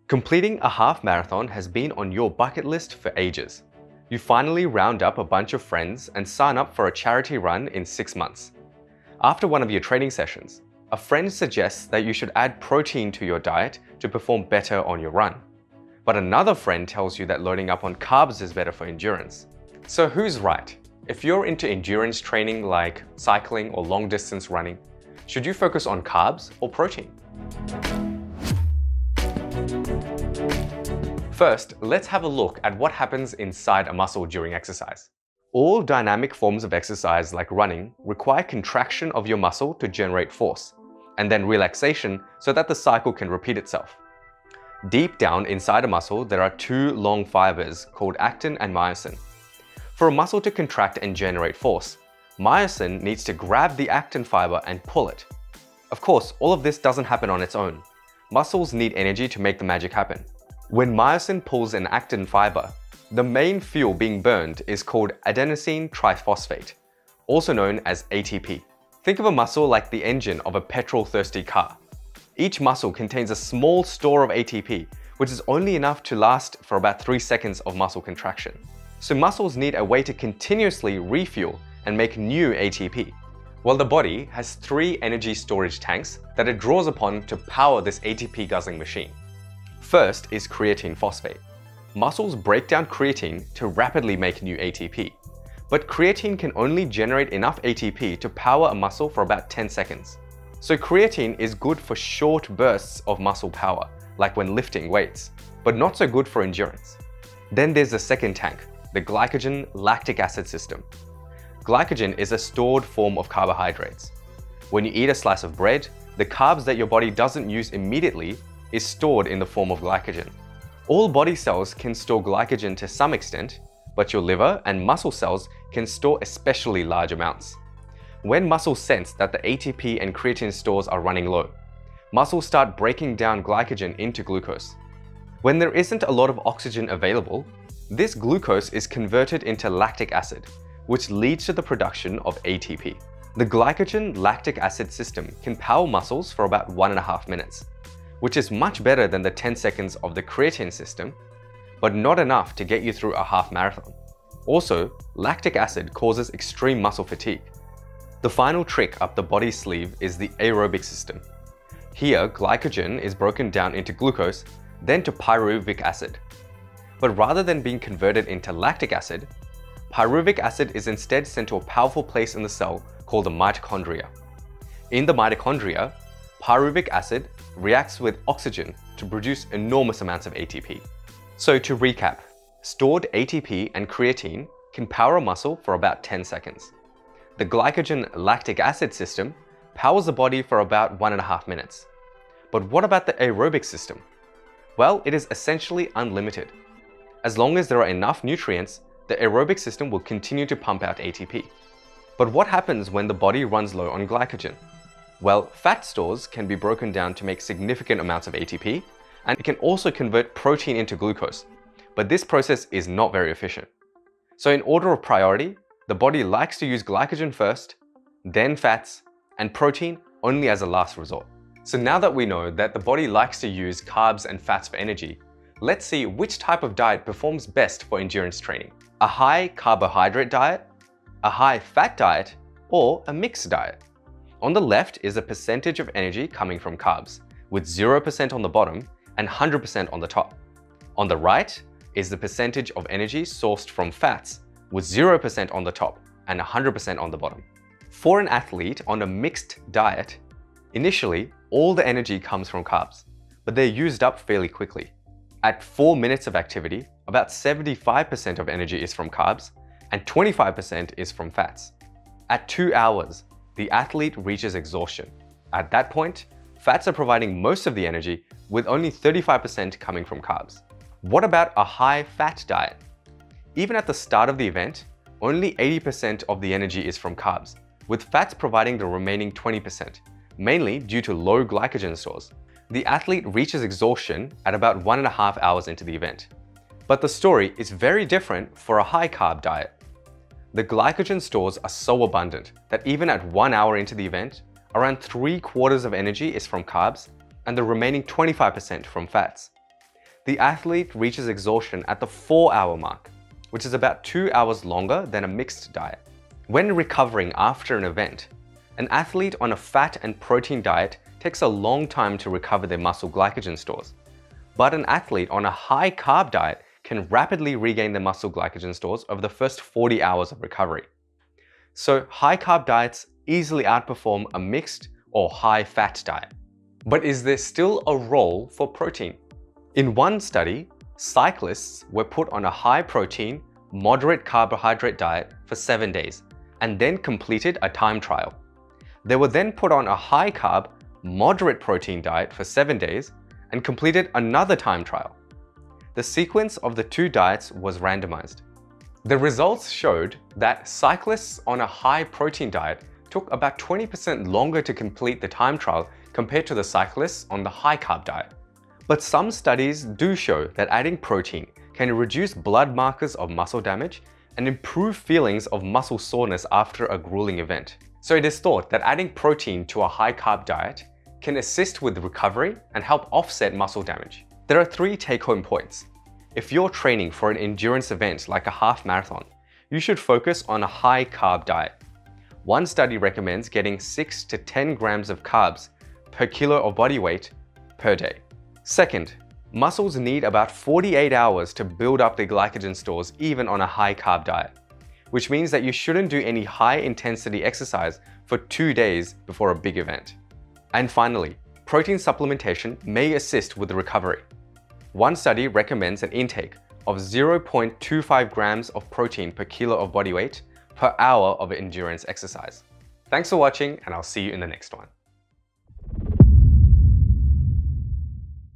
Completing a half marathon has been on your bucket list for ages. You finally round up a bunch of friends and sign up for a charity run in 6 months. After one of your training sessions, a friend suggests that you should add protein to your diet to perform better on your run. But another friend tells you that loading up on carbs is better for endurance. So who's right? If you're into endurance training like cycling or long distance running, should you focus on carbs or protein? First, let's have a look at what happens inside a muscle during exercise. All dynamic forms of exercise like running require contraction of your muscle to generate force, and then relaxation so that the cycle can repeat itself. Deep down inside a muscle, there are two long fibers called actin and myosin. For a muscle to contract and generate force, myosin needs to grab the actin fiber and pull it. Of course, all of this doesn't happen on its own. Muscles need energy to make the magic happen. When myosin pulls an actin fiber, the main fuel being burned is called adenosine triphosphate, also known as ATP. Think of a muscle like the engine of a petrol-thirsty car. Each muscle contains a small store of ATP, which is only enough to last for about 3 seconds of muscle contraction. So muscles need a way to continuously refuel and make new ATP. Well, the body has 3 energy storage tanks that it draws upon to power this ATP guzzling machine. First is creatine phosphate. Muscles break down creatine to rapidly make new ATP. But creatine can only generate enough ATP to power a muscle for about 10 seconds. So creatine is good for short bursts of muscle power, like when lifting weights, but not so good for endurance. Then there's the second tank, the Glycogen-Lactic Acid system. Glycogen is a stored form of carbohydrates. When you eat a slice of bread, the carbs that your body doesn't use immediately is stored in the form of glycogen. All body cells can store glycogen to some extent, but your liver and muscle cells can store especially large amounts. When muscles sense that the ATP and creatine stores are running low, muscles start breaking down glycogen into glucose. When there isn't a lot of oxygen available, this glucose is converted into lactic acid, which leads to the production of ATP. The glycogen-lactic acid system can power muscles for about 1.5 minutes. Which is much better than the 10 seconds of the creatine system, but not enough to get you through a half marathon. Also, lactic acid causes extreme muscle fatigue. The final trick up the body's sleeve is the aerobic system. Here, glycogen is broken down into glucose, then to pyruvic acid. But rather than being converted into lactic acid, pyruvic acid is instead sent to a powerful place in the cell called the mitochondria. In the mitochondria, pyruvic acid reacts with oxygen to produce enormous amounts of ATP. So to recap, stored ATP and creatine can power a muscle for about 10 seconds. The glycogen-lactic acid system powers the body for about 1.5 minutes. But what about the aerobic system? Well, it is essentially unlimited. As long as there are enough nutrients, the aerobic system will continue to pump out ATP. But what happens when the body runs low on glycogen? Well, fat stores can be broken down to make significant amounts of ATP, and it can also convert protein into glucose, but this process is not very efficient. So in order of priority, the body likes to use glycogen first, then fats, and protein only as a last resort. So now that we know that the body likes to use carbs and fats for energy, let's see which type of diet performs best for endurance training. A high carbohydrate diet, a high fat diet, or a mixed diet. On the left is a percentage of energy coming from carbs, with 0% on the bottom and 100% on the top. On the right is the percentage of energy sourced from fats, with 0% on the top and 100% on the bottom. For an athlete on a mixed diet, initially all the energy comes from carbs, but they're used up fairly quickly. At 4 minutes of activity, about 75% of energy is from carbs and 25% is from fats. At 2 hours, the athlete reaches exhaustion. At that point, fats are providing most of the energy, with only 35% coming from carbs. What about a high-fat diet? Even at the start of the event, only 80% of the energy is from carbs, with fats providing the remaining 20%, mainly due to low glycogen stores. The athlete reaches exhaustion at about 1.5 hours into the event. But the story is very different for a high-carb diet. The glycogen stores are so abundant that even at 1 hour into the event, around 3/4 of energy is from carbs and the remaining 25% from fats. the athlete reaches exhaustion at the 4-hour mark, which is about 2 hours longer than a mixed diet. When recovering after an event, an athlete on a fat and protein diet takes a long time to recover their muscle glycogen stores, but an athlete on a high carb diet can rapidly regain their muscle glycogen stores over the first 40 hours of recovery. So high carb diets easily outperform a mixed or high fat diet. But is there still a role for protein? In one study, cyclists were put on a high protein, moderate carbohydrate diet for 7 days and then completed a time trial. They were then put on a high carb, moderate protein diet for 7 days and completed another time trial. The sequence of the two diets was randomized. The results showed that cyclists on a high protein diet took about 20% longer to complete the time trial compared to the cyclists on the high carb diet. But some studies do show that adding protein can reduce blood markers of muscle damage and improve feelings of muscle soreness after a grueling event. So it is thought that adding protein to a high carb diet can assist with recovery and help offset muscle damage. There are 3 take-home points. If you're training for an endurance event like a half marathon, you should focus on a high carb diet. One study recommends getting 6 to 10 grams of carbs per kilo of body weight per day. Second, muscles need about 48 hours to build up their glycogen stores even on a high carb diet, which means that you shouldn't do any high intensity exercise for 2 days before a big event. And finally, protein supplementation may assist with the recovery. One study recommends an intake of 0.25 grams of protein per kilo of body weight per hour of endurance exercise. Thanks for watching, and I'll see you in the next one.